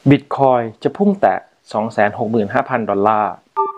บิตคอยจะพุ่งแตะ 265,000 ดอลลาร์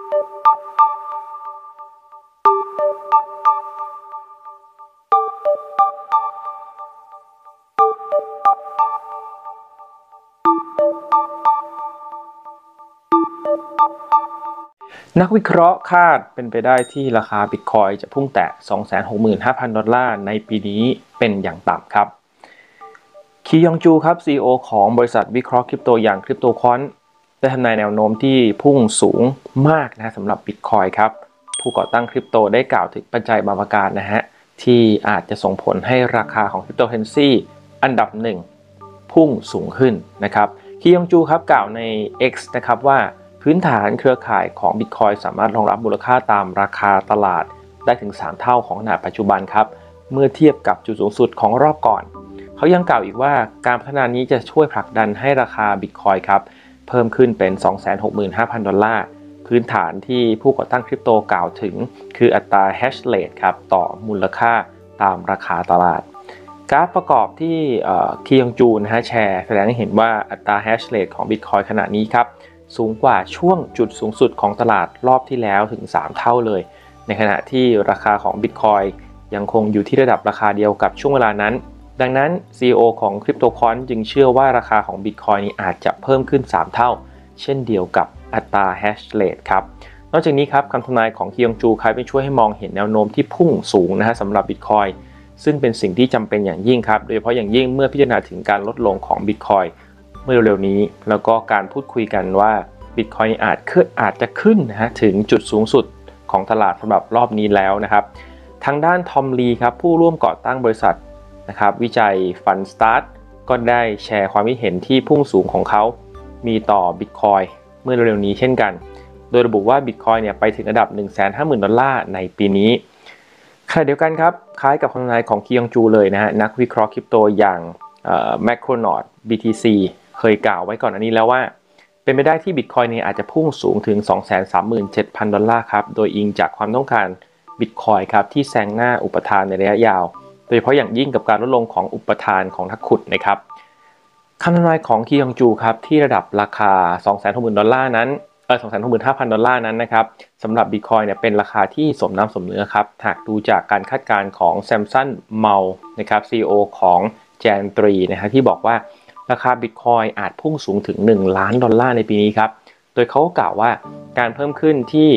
นักวิเคราะห์คาดเป็นไปได้ที่ราคาบิตคอยจะพุ่งแตะ 265,000 ดอลลาร์ในปีนี้เป็นอย่างต่ำครับคียองจูครับ CEO ของบริษัทวิเคราะห์คริปโตอย่าง CryptoQuant ได้ทำนายแนวโน้มที่พุ่งสูงมากนะสำหรับบิตคอยครับผู้ก่อตั้งคริปโตได้กล่าวถึงปัจจัยบางประการนะฮะที่อาจจะส่งผลให้ราคาของคริปโตเคอเรนซีอันดับหนึ่งพุ่งสูงขึ้นนะครับคียองจูครับกล่าวใน X นะครับว่าพื้นฐานเครือข่ายของ Bitcoin สามารถรองรับมูลค่าตามราคาตลาดได้ถึง3เท่าของขนาดปัจจุบันครับเมื่อเทียบกับจุดสูงสุดของรอบก่อนเขายังกล่าวอีกว่าการพัฒนานี้จะช่วยผลักดันให้ราคา Bitcoin ครับเพิ่มขึ้นเป็น 265,000 ดอลลาร์พื้นฐานที่ผู้ก่อตั้งคริปโตกล่าวถึงคืออัตรา hash rate ครับต่อมูลค่าตามราคาตลาดกราฟประกอบที่คียองจูนะฮะแชร์แสดงให้เห็นว่าอัตรา hash rate ของ Bitcoin ขณะนี้ครับสูงกว่าช่วงจุดสูงสุดของตลาดรอบที่แล้วถึง3เท่าเลยในขณะที่ราคาของ Bitcoin ยังคงอยู่ที่ระดับราคาเดียวกับช่วงเวลานั้นดังนั้น CEO ของ CryptoQuant จึงเชื่อว่าราคาของ Bitcoin นี้อาจจะเพิ่มขึ้น3เท่าเช่นเดียวกับอัตรา hash rate ครับนอกจากนี้ครับคำทำนายของคียองจูคล้ายเป็นช่วยให้มองเห็นแนวโน้มที่พุ่งสูงนะฮะสำหรับ Bitcoin ซึ่งเป็นสิ่งที่จำเป็นอย่างยิ่งครับโดยเฉพาะอย่างยิ่งเมื่อพิจารณาถึงการลดลงของ Bitcoinเมื่อเร็วๆนี้แล้วก็การพูดคุยกันว่า Bitcoin อาจจะขึ้นนะฮะถึงจุดสูงสุดของตลาดสำหรับรอบนี้แล้วนะครับทางด้านทอมลีครับผู้ร่วมก่อตั้งบริษัทนะครับวิจัย Fundstart ก็ได้แชร์ความคิดเห็นที่พุ่งสูงของเขามีต่อ Bitcoin เมื่อเร็วๆนี้เช่นกันโดยระบุว่า Bitcoin เนี่ยไปถึงระดับ 150,000 ดอลลาร์ในปีนี้ขณะเดียวกันครับคล้ายกับคำทำนายของคียองจูเลยนะฮะนักวิเคราะห์คริปโตอย่างMacronaut BTC เคยกล่าวไว้ก่อนอันนี้แล้วว่าเป็นไปได้ที่ Bitcoin เนี่ยอาจจะพุ่งสูงถึง 237,000 ดอลลาร์ครับโดยอิงจากความต้องการ Bitcoin ครับที่แซงหน้าอุปทานในระยะยาวโดยเฉพาะอย่างยิ่งกับการลดลงของอุปทานของนักขุดนะครับคำทำนายของคียองจูครับที่ระดับราคา 260,000 ดอลลาร์นั้น265,000 ดอลลาร์นั้นนะครับสำหรับ Bitcoin เนี่ยเป็นราคาที่สมน้ำสมเนื้อครับหากดูจากการคาดการณ์ของ Samson Mow นะครับ CEO ของ Jan3 นะฮะที่บอกว่าราคา Bitcoin อาจพุ่งสูงถึง1ล้านดอลลาร์ในปีนี้ครับโดยเขากล่าวว่าการเพิ่มขึ้นที่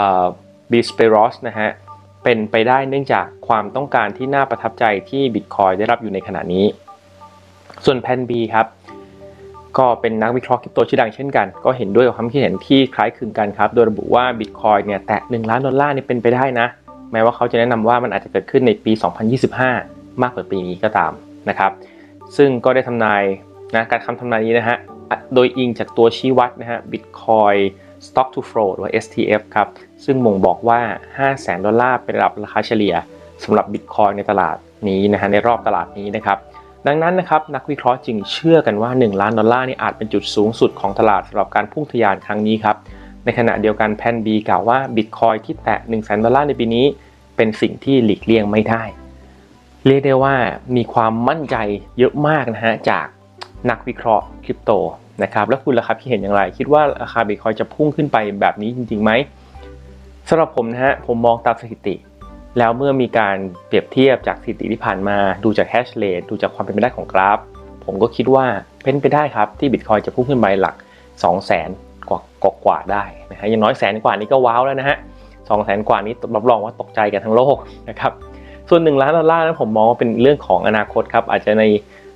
Bisperos นะฮะเป็นไปได้เนื่องจากความต้องการที่น่าประทับใจที่ Bitcoin ได้รับอยู่ในขณะนี้ส่วนแพน B ครับก็เป็นนักวิเคราะห์คริปโตชื่อดังเช่นกันก็เห็นด้วยกับความคิดเห็นที่คล้ายคลึงกันครับโดยระบุว่า Bitcoin เนี่ยแตะ1ล้านดอลลาร์นี่เป็นไปได้นะแม้ว่าเขาจะแนะนำว่ามันอาจจะเกิดขึ้นในปี 2025 มากกว่าปีนี้ก็ตามนะครับซึ่งก็ได้ทำนายนะการคำทำนายนี้นะฮะโดยอิงจากตัวชี้วัดนะฮะ Bitcoin Stock to Flow หรือ STF ครับซึ่งบ่งบอกว่า 500,000 ดอลลาร์เป็นระดับราคาเฉลี่ยสำหรับ Bitcoin ในตลาดนี้นะฮะในรอบตลาดนี้นะครับดังนั้นนะครับนักวิเคราะห์จึงเชื่อกันว่า1ล้านดอลลาร์นี่อาจเป็นจุดสูงสุดของตลาดสำหรับการพุ่งทะยานครั้งนี้ครับในขณะเดียวกันแพน B กล่าวว่า Bitcoin ที่แตะ 100,000 ดอลลาร์ในปีนี้เป็นสิ่งที่หลีกเลี่ยงไม่ได้เรียกได้ว่ามีความมั่นใจเยอะมากนะฮะจากนักวิเคราะห์คริปโตนะครับแล้วคุณล่ะครับคิดเห็นอย่างไรคิดว่าราคา Bitcoin จะพุ่งขึ้นไปแบบนี้จริงๆไหมสำหรับผมนะฮะผมมองตามสถิติแล้วเมื่อมีการเปรียบเทียบจากสถิติที่ผ่านมาดูจาก hash rate ดูจากความเป็นไปได้ของกราฟผมก็คิดว่าเป็นไปได้ครับที่ Bitcoin จะพุ่งขึ้นไปหลัก 200,000 กว่าได้นะฮะอย่างน้อย100,000 กว่านี้ก็ว้าวแล้วนะฮะ 200,000 กว่านี้รับรองว่าตกใจกันทั้งโลกนะครับส่วน1ล้านดอลลาร์นั้นผมมองว่าเป็นเรื่องของอนาคตครับอาจจะใน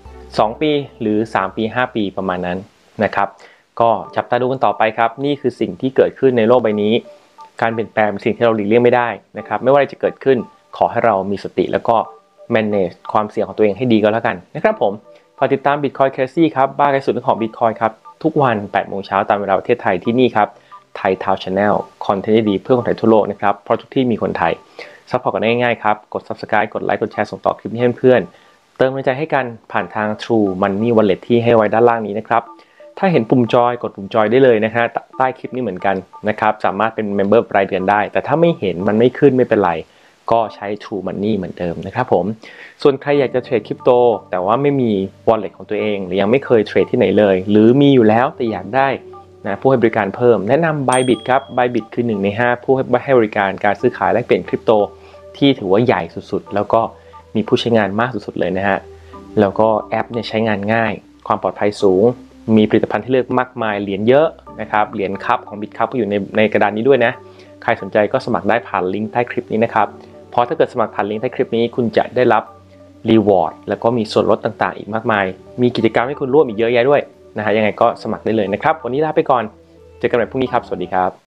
2 ปีหรือ3 ปี5 ปีประมาณนั้นนะครับก็จับตาดูกันต่อไปครับนี่คือสิ่งที่เกิดขึ้นในโลกใบนี้การเปลี่ยนแปลงเป็นสิ่งที่เราหลีกเลี่ยงไม่ได้นะครับไม่ว่าอะไรจะเกิดขึ้นขอให้เรามีสติแล้วก็ manage ความเสี่ยงของตัวเองให้ดีก็แล้วกันนะครับผมฝากติดตาม Bitcoin Crazy ครับบ้าใกล้สุดของ Bitcoin ครับทุกวัน 8 โมงเช้าตามเวลาประเทศไทยที่นี่ครับไทยทาวน์ชาแนลคอนเทนต์ดีเพื่อคนไทยทั่วโลกนะครับเพราะทุกที่มีคนไทยซัพพอร์ตกันง่ายๆครับกด Subscribe กดไลค์กดแชร์ส่งต่อคลิปนี้ให้เพื่อนเติมกำลังใจให้กันผ่านทาง True Money Wallet ที่ให้ไว้ด้านล่างนี้นะครับถ้าเห็นปุ่มจอยกดปุ่มจอยได้เลยนะฮะใต้คลิปนี้เหมือนกันนะครับสามารถเป็นเมมเบอร์รายเดือนได้แต่ถ้าไม่เห็นมันไม่ขึ้นไม่เป็นไรก็ใช้ True Money เหมือนเดิมนะครับผมส่วนใครอยากจะเทรดคริปโตแต่ว่าไม่มี wallet ของตัวเองหรือยังไม่เคยเทรดที่ไหนเลยหรือมีอยู่แล้วแต่อยากได้นะผู้ให้บริการเพิ่มแนะนำ Bybit ครับ Bybit คือ1ใน5ผู้ให้บริการการซื้อขายและเปลี่ยนคริปโตที่ถือว่าใหญ่สุดๆแล้วก็มีผู้ใช้งานมากสุดๆเลยนะฮะแล้วก็แอปเนี่ยใช้งานง่ายความปลอดภัยสูงมีผลิตภัณฑ์ที่เลือกมากมายเหรียญเยอะนะครับเหรียญคัพของ BitCup ก็อยู่ในกระดานนี้ด้วยนะใครสนใจก็สมัครได้ผ่านลิงก์ใต้คลิปนี้นะครับเพราะถ้าเกิดสมัครผ่านลิงก์ใต้คลิปนี้คุณจะได้รับรีวอร์ดแล้วก็มีส่วนลดต่างๆอีกมากมายมีกิจกรรมให้คุณร่วมอีกเยอะแยะด้วยนะฮะยังไงก็สมัครได้เลยนะครับวันนี้ลาไปก่อนเจอกันใหม่พรุ่งนี้ครับสวัสดีครับ